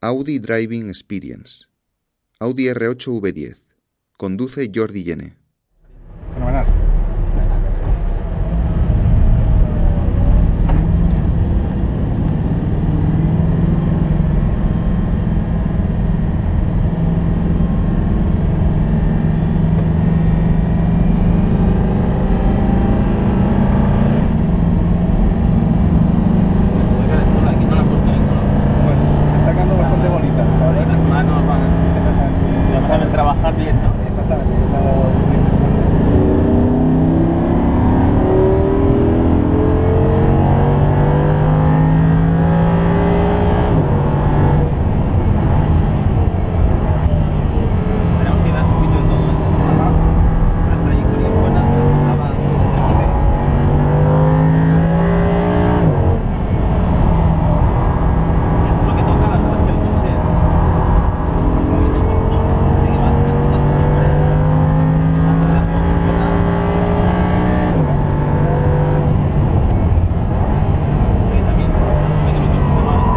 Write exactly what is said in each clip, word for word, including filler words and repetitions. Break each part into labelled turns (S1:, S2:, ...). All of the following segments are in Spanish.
S1: Audi Driving Experience. Audi R ocho V diez. Conduce Jordi Llene.
S2: Fenomenal. Ya está.
S3: Trabajar bien, ¿no?
S2: Exactamente, es algo muy interesante.
S3: Tenemos que ir un poquito en todo, ¿eh? Una trayectoria buena, estaba lo que toca, la verdad es que el coche es súper fluido, pues no, desde que vas casi casi siempre aceleración completa. Y también me creo que gusta más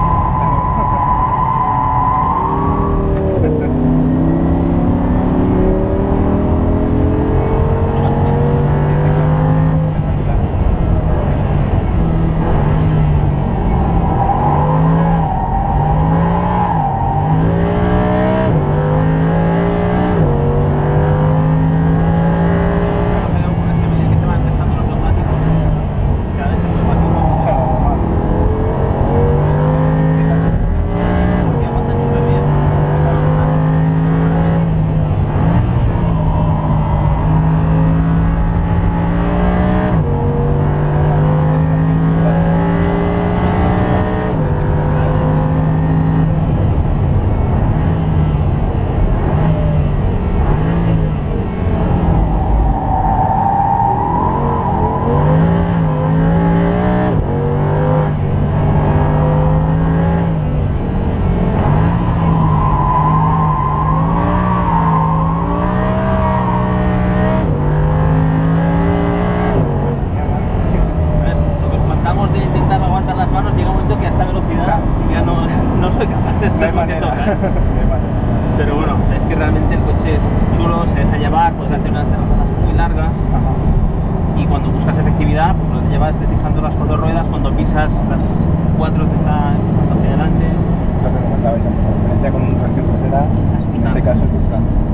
S3: pero bueno, es que realmente el coche es chulo, se deja llevar, puedes hacer unas derrapadas muy largas. Ajá. Y cuando buscas efectividad, pues lo llevas deslizando las cuatro ruedas, cuando pisas las cuatro que está empujando hacia adelante.
S2: Lo que comentabais antes, la diferencia con una tracción trasera, en este caso es bastante.